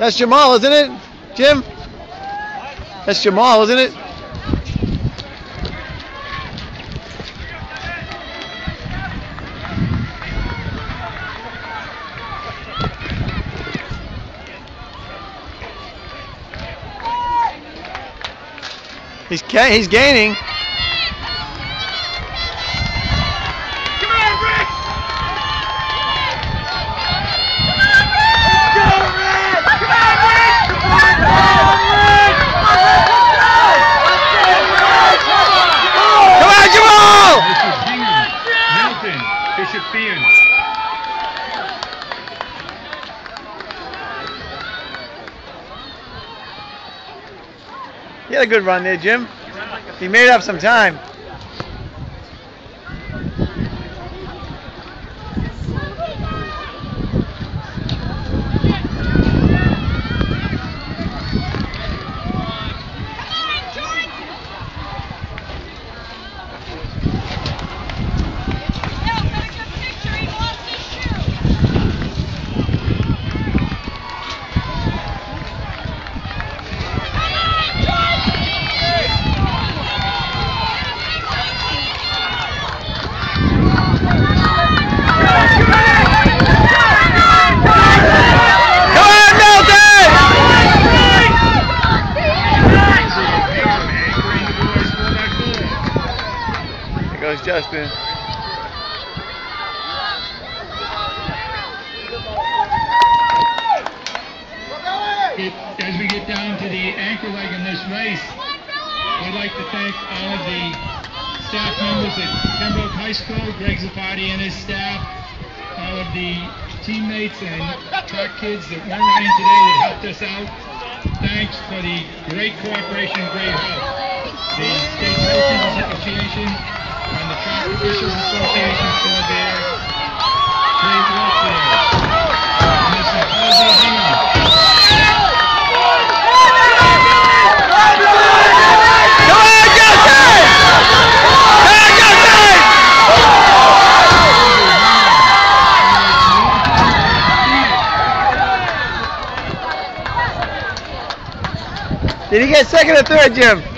That's Jamal, isn't it, Jim? That's Jamal, isn't it? He's gaining. You had a good run there, Jim. He made up some time. Justin. As we get down to the anchor leg in this race, I'd like to thank all of the staff members at Pembroke High School, Greg Zapati and his staff, all of the teammates and track kids that weren't running today that helped us out. Thanks for the great cooperation, great help. The State Coaches Association and the Track Officials Association for their great work there. And this is all they do. Did he get second or third, Jim?